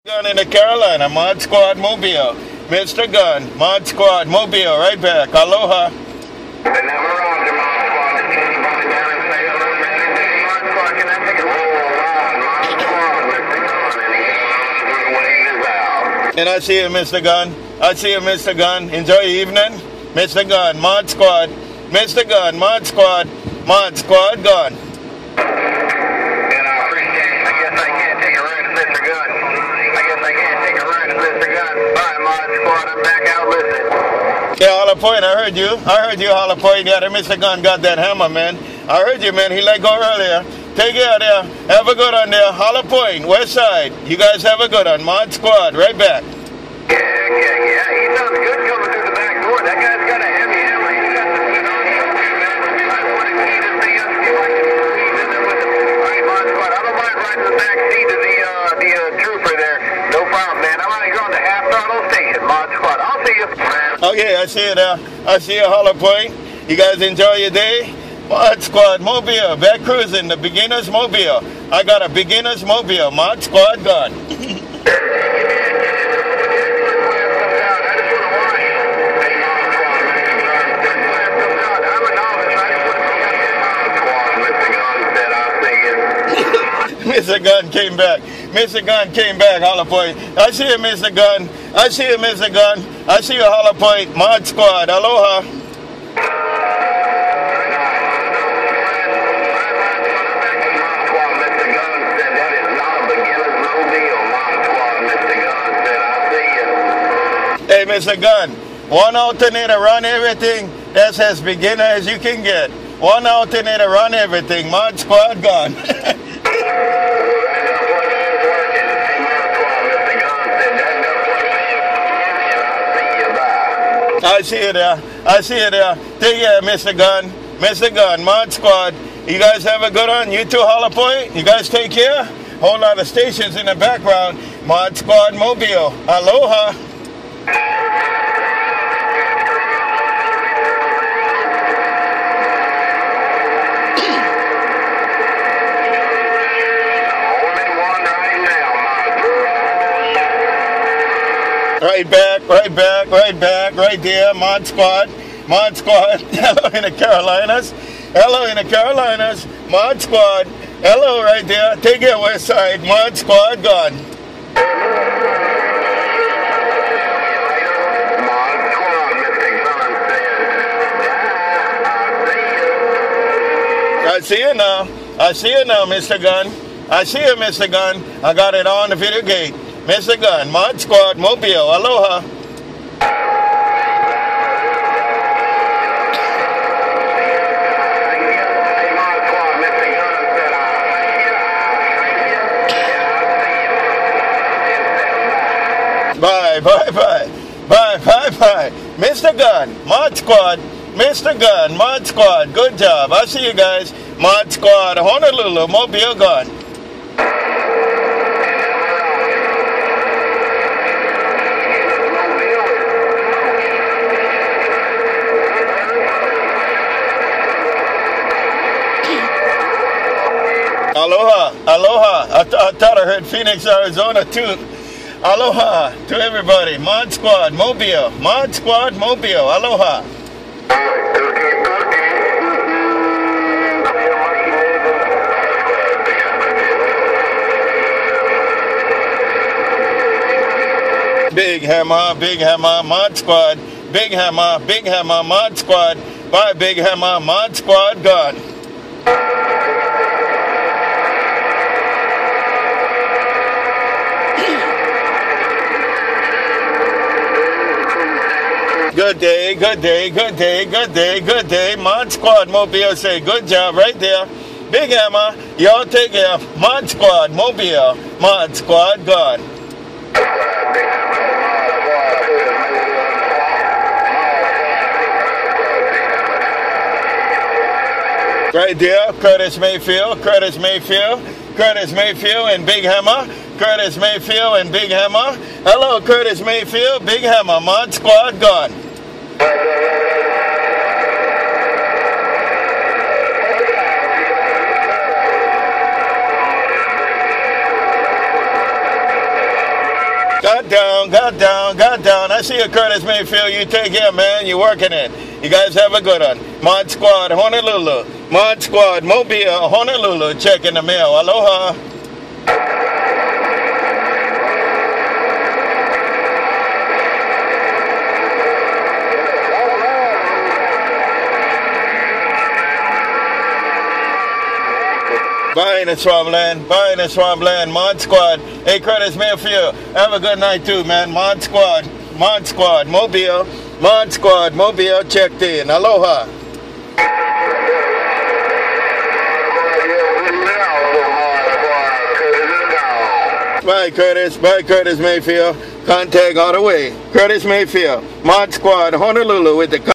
Gun in the Carolina, Mod Squad Mobile. Mr. Gun, Mod Squad Mobile, right back. Aloha. And I see you, Mr. Gun. I see you, Mr. Gun. Enjoy your evening. Mr. Gun, Mod Squad. Mr. Gun, Mod Squad. Mod Squad, Gun. Yeah, Hollow Point, I heard you. I heard you, Hollow Point. Yeah, Mr. Gun got that hammer, man. I heard you, man. He let go earlier. Take care there. Have a good one there. Hollow Point, West Side. You guys have a good one. Mod Squad, right back. Yeah. He sounds good coming through the back door. That guy's got a heavy hammer. He's got the shit on him. I want to key this thing up. See if I can squeeze in there with him. All right, Mod Squad. I don't mind riding the back seat of the trooper there. No problem, man. I'm out here on the half throttle station, Mod Squad. I'll see you, man. Okay, I see you there. I see you, Hollow Point. You guys enjoy your day. Mod Squad Mobile, back cruising, the beginner's mobile. I got a beginner's mobile. Mod Squad Gun. Mr. Gun came back. Mr. Gun came back, Hollow Point. I see you, Mr. Gun. I see you, Mr. Gun. I see you, Hollow Point. Mod Squad. Aloha. Hey, Mr. Gun. One alternator, run everything. That's as beginner as you can get. One alternator, run everything. Mod Squad Gun. I see you there. I see you there. Take care, Mr. Gun. Mr. Gun, Mod Squad. You guys have a good one. You too, Hollow Point. You guys take care. Whole lot of stations in the background. Mod Squad Mobile. Aloha. Right there, Mod Squad. Mod Squad. Hello in the Carolinas. Hello in the Carolinas. Mod Squad. Hello right there. Take it, West Side. Mod Squad gone. I see you now. I see you now, Mr. Gun. I see you, Mr. Gun. I got it on the video gate. Mr. Gun, Mod Squad, Mobile, aloha. Bye. Mr. Gun, Mod Squad, Mr. Gun, Mod Squad, good job. I see you guys. Mod Squad, Honolulu, Mobile Gun. Aloha. I thought I heard Phoenix, Arizona too. Aloha to everybody. Mod Squad, Mobile. Mod Squad, Mobile. Aloha. Big Hammer, Mod Squad. Big Hammer, Mod Squad. Bye, Big Hammer, Mod Squad, gone. Good day. Mod Squad Mobile say good job right there. Big Hammer, y'all take care. Mod Squad Mobile, Mod Squad gone. Right there, Curtis Mayfield and Big Hammer. Curtis Mayfield and Big Hammer. Hello, Curtis Mayfield, Big Hammer, Mod Squad gone. Got down, got down, got down. I see you, Curtis Mayfield. You take care, man. You're working it. You guys have a good one. Mod Squad, Honolulu. Mod Squad, Mobile, Honolulu. Checking the mail. Aloha. Bye in the swampland, bye in the swampland, Mod Squad. Hey, Curtis Mayfield, have a good night too, man. Mod Squad, Mobile, Mod Squad, Mobile, checked in. Aloha. Bye, Curtis Mayfield. Contact all the way. Curtis Mayfield, Mod Squad, Honolulu with the